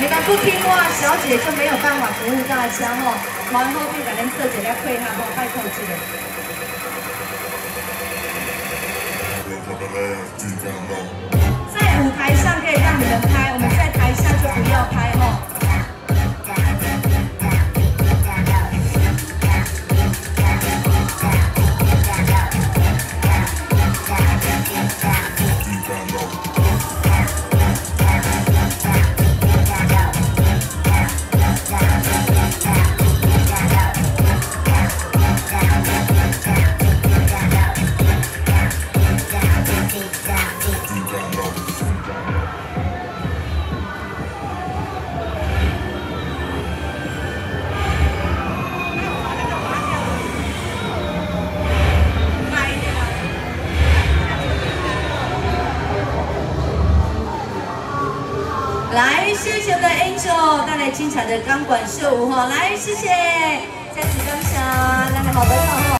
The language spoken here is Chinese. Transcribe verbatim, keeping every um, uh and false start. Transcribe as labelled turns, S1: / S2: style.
S1: 你若不听话，小姐就没有办法服务大家哦。然后可以把咱做一个配合哦，拜托一个。在舞台上可以让你们拍，我们在台下就不要拍哦。 来，谢谢我的 Angel 带来精彩的钢管秀舞哈，来，谢谢，再次感谢，咱的好朋友哈。